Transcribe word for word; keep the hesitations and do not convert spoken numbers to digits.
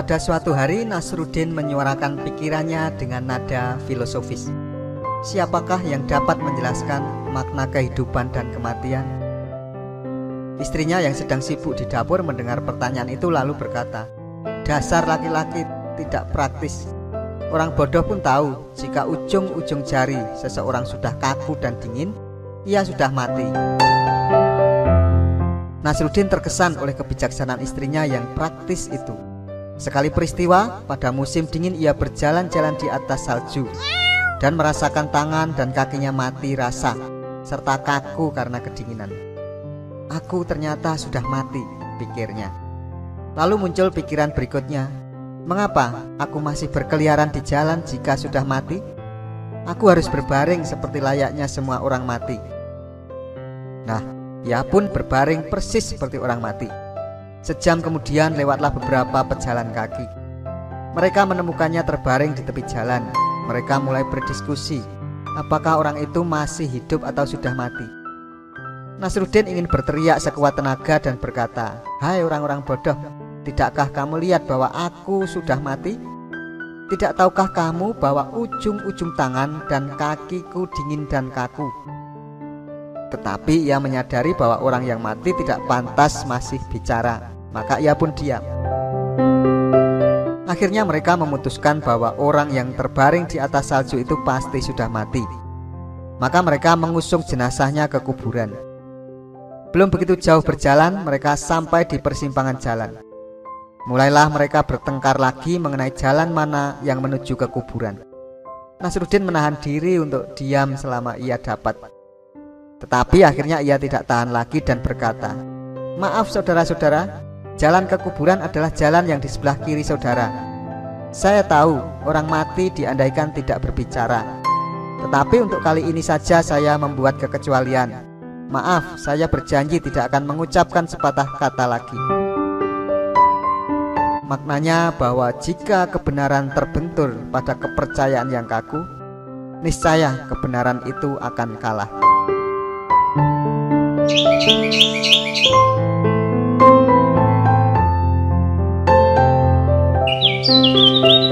Pada suatu hari Nasruddin menyuarakan pikirannya dengan nada filosofis. Siapakah yang dapat menjelaskan makna kehidupan dan kematian? Istrinya yang sedang sibuk di dapur mendengar pertanyaan itu lalu berkata, "Dasar laki-laki tidak praktis. Orang bodoh pun tahu jika ujung-ujung jari seseorang sudah kaku dan dingin, ia sudah mati." Nasruddin terkesan oleh kebijaksanaan istrinya yang praktis itu. Sekali peristiwa, pada musim dingin ia berjalan-jalan di atas salju dan merasakan tangan dan kakinya mati rasa serta kaku karena kedinginan. "Aku ternyata sudah mati," pikirnya. Lalu muncul pikiran berikutnya, "Mengapa aku masih berkeliaran di jalan jika sudah mati? Aku harus berbaring seperti layaknya semua orang mati." Nah, ia pun berbaring persis seperti orang mati. Sejam kemudian lewatlah beberapa pejalan kaki. Mereka menemukannya terbaring di tepi jalan. Mereka mulai berdiskusi, apakah orang itu masih hidup atau sudah mati. Nasruddin ingin berteriak sekuat tenaga dan berkata, "Hai orang-orang bodoh, tidakkah kamu lihat bahwa aku sudah mati? Tidak tahukah kamu bahwa ujung-ujung tangan dan kakiku dingin dan kaku?" Tetapi ia menyadari bahwa orang yang mati tidak pantas masih bicara, maka ia pun diam. Akhirnya mereka memutuskan bahwa orang yang terbaring di atas salju itu pasti sudah mati. Maka mereka mengusung jenazahnya ke kuburan. Belum begitu jauh berjalan, mereka sampai di persimpangan jalan. Mulailah mereka bertengkar lagi mengenai jalan mana yang menuju ke kuburan. Nasruddin menahan diri untuk diam selama ia dapat. Tetapi akhirnya ia tidak tahan lagi dan berkata, "Maaf saudara-saudara, jalan ke kuburan adalah jalan yang di sebelah kiri saudara. Saya tahu orang mati diandaikan tidak berbicara, tetapi untuk kali ini saja saya membuat kekecualian. Maaf, saya berjanji tidak akan mengucapkan sepatah kata lagi." Maknanya bahwa jika kebenaran terbentur pada kepercayaan yang kaku, niscaya kebenaran itu akan kalah. Thank you.